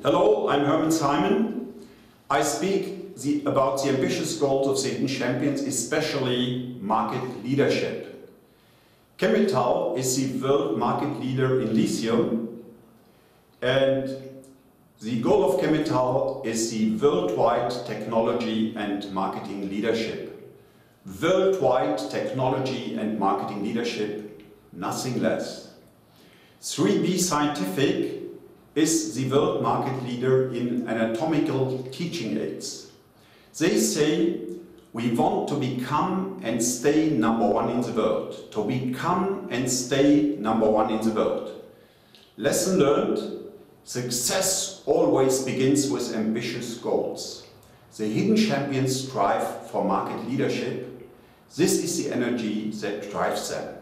Hello, I'm Hermann Simon. I speak about the ambitious goals of the hidden champions, especially market leadership. Chemetall is the world market leader in lithium, and the goal of Chemetall is the worldwide technology and marketing leadership. Worldwide technology and marketing leadership, nothing less. 3B Scientific is the world market leader in anatomical teaching aids. They say we want to become and stay #1 in the world. To become and stay #1 in the world. Lesson learned: success always begins with ambitious goals. The hidden champions strive for market leadership. This is the energy that drives them.